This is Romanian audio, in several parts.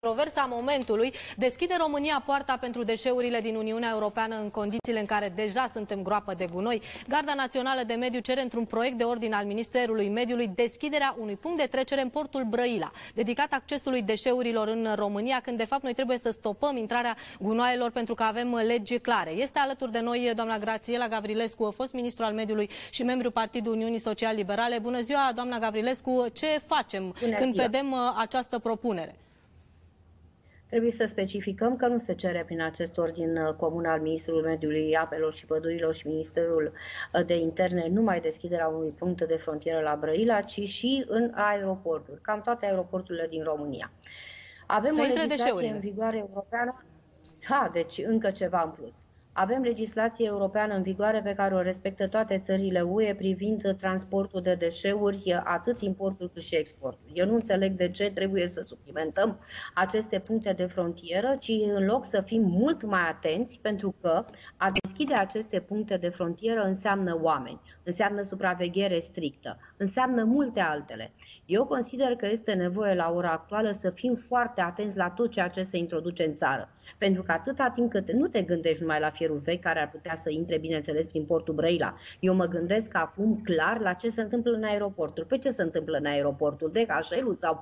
controversa momentului. Deschide România poarta pentru deșeurile din Uniunea Europeană în condițiile în care deja suntem groapă de gunoi? Garda Națională de Mediu cere într-un proiect de ordin al Ministerului Mediului deschiderea unui punct de trecere în portul Brăila, dedicat accesului deșeurilor în România, când de fapt noi trebuie să stopăm intrarea gunoaielor pentru că avem legi clare. Este alături de noi doamna Grațiela Gavrilescu, fost ministru al Mediului și membru Partidului Uniunii Social-Liberale. Bună ziua, doamna Gavrilescu, ce facem când vedem această propunere? Trebuie să specificăm că nu se cere prin acest ordin comun al Ministrului Mediului, Apelor și Pădurilor și Ministerul de Interne numai deschiderea unui punct de frontieră la Brăila, ci și în aeroporturi, cam toate aeroporturile din România. Avem o legislație în vigoare europeană, da, deci încă ceva în plus. Avem legislație europeană în vigoare pe care o respectă toate țările UE privind transportul de deșeuri, atât importul cât și exportul. Eu nu înțeleg de ce trebuie să suplimentăm aceste puncte de frontieră, ci în loc să fim mult mai atenți, pentru că a deschide aceste puncte de frontieră înseamnă oameni, înseamnă supraveghere strictă, înseamnă multe altele. Eu consider că este nevoie la ora actuală să fim foarte atenți la tot ceea ce se introduce în țară, pentru că atâta timp cât nu te gândești numai la fierul vechi care ar putea să intre, bineînțeles, prin portul Brăila. Eu mă gândesc acum clar la ce se întâmplă în aeroporturi. Pe ce se întâmplă în aeroportul? DHL-ul sau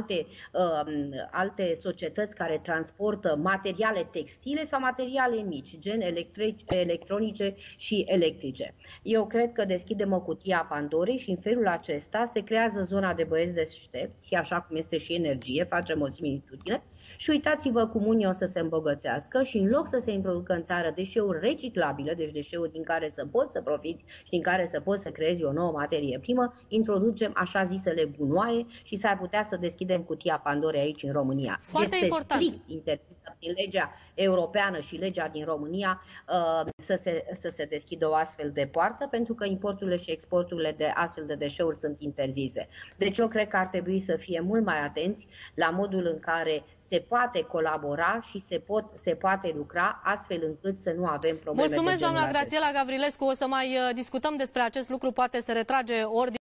alte societăți care transportă materiale textile sau materiale mici, gen electronice și electrice. Eu cred că deschidem o cutie a Pandorei și în felul acesta se creează zona de băieți deștepți, așa cum este și energie, facem o similitudine și uitați-vă cum unii o să se îmbogățească și în loc să se introducă în țară deșeuri reciclabile, deci deșeuri din care să poți să profiți și din care să poți să creezi o nouă materie primă, introducem așa zisele gunoaie și s-ar putea să deschidem cutia Pandorei aici în România. Foarte este important. Strict interzisă prin legea europeană și legea din România să se deschidă o astfel de poartă, pentru că importurile și exporturile de astfel de deșeuri sunt interzise. Deci eu cred că ar trebui să fie mult mai atenți la modul în care se poate colabora și se poate lucra astfel încât să nu avem probleme. Mulțumesc, doamna Grațiela Gavrilescu. O să mai discutăm despre acest lucru. Poate se retrage ordine.